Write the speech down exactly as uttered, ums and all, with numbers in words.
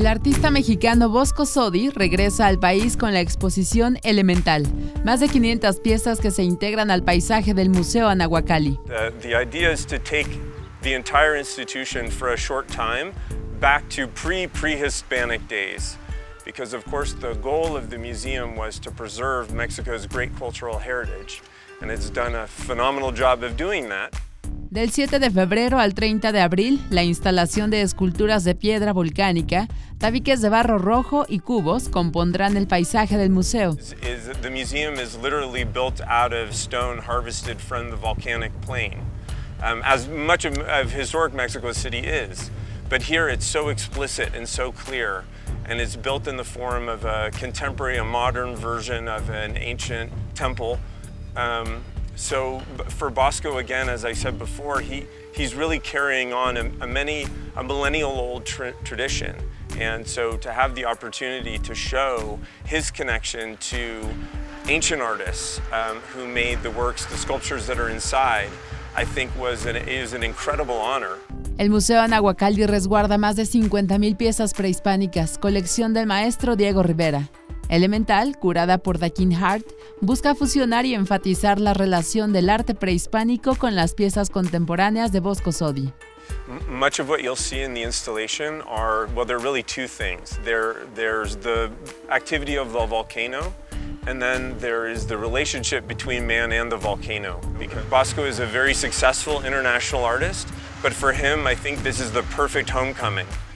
artista mexicano Bosco Sodi regresa al país con la exposición Elemental, más de quinientas piezas que se integran al paisaje del Museo Anahuacalli. The, the idea is to take the entire institution for a short time back to pre-pre-Hispanic days, because of course the goal of the museum was to preserve Mexico's great cultural heritage, and it's done a phenomenal job of doing that. Del siete de febrero al treinta de abril, la instalación de esculturas de piedra volcánica, tabiques de barro rojo y cubos compondrán el paisaje del museo. The museum is literally built out of stone harvested from the volcanic plain, um, as much of, of historic Mexico City is. But here it's so explicit and so clear, and it's built in the form of a contemporary, a modern version of an ancient temple. Um, So for Bosco, again, as I said before, he, he's really carrying on a, a, many, a millennial-old tra tradition. And so to have the opportunity to show his connection to ancient artists um, who made the works, the sculptures that are inside, I think was an, is an incredible honor. El Museo Anahuacalli resguarda más de cincuenta mil piezas prehispánicas, colección del maestro Diego Rivera. Elemental, curada por Dakin Hart, busca fusionar y enfatizar la relación del arte prehispánico con las piezas contemporáneas de Bosco Sodi. Much of what you'll see in the installation are, well, there are really two things. There, there's the activity of the volcano, and then there is the relationship between man and the volcano. Because Bosco is a very successful international artist, but for him, I think this is the perfect homecoming.